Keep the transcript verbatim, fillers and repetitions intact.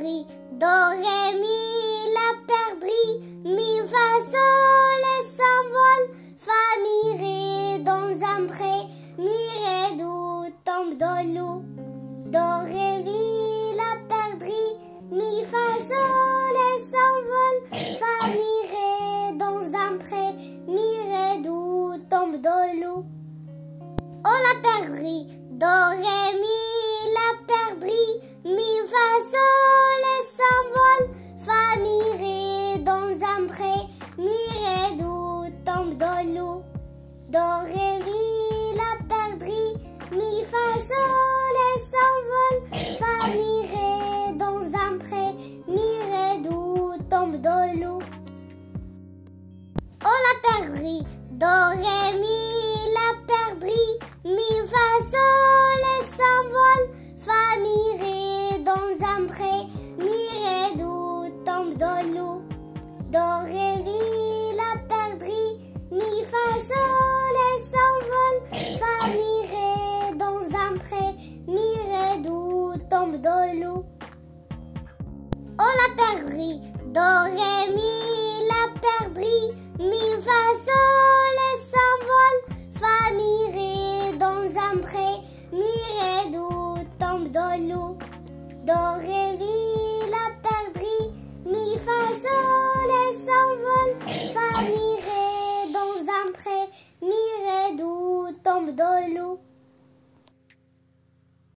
perdrix, do, ré, mi, la perdrix, mi, fa, sol, et s'envole, fa, mi, ré, dans un pré, mi, ré, do, tombe dans l'eau, do, ré, mi, la perdrix, mi, fa, sol, et s'envole, fa, mi, ré, dans un pré, mi, ré, do, tombe dans l'eau. Oh la perdrix, do, ré, mi, la perdrix, mi, fa, sol, et s'envole, fa, mi, ré, dans un pré, mi, ré, do, tombe dans l'eau, do, ré, mi, la perdrix, mi, fa, sol, et s'envole, fa, mi, ré, dans un pré, mi, ré, do, tombe dans l'eau. Oh la perdrix, do, ré, mi, la perdrix, mi, fa, sol, et s'envole, fa, mi, ré, dans un pré, mi, ré, do, tombe dans l'eau, do, ré, mi, la perdrix, mi, fa, sol, et s'envole, fa, mi, ré, dans un pré, mi, ré, do, tombe dans l'eau. Oh la perdrix, do, ré, mi, la perdrix,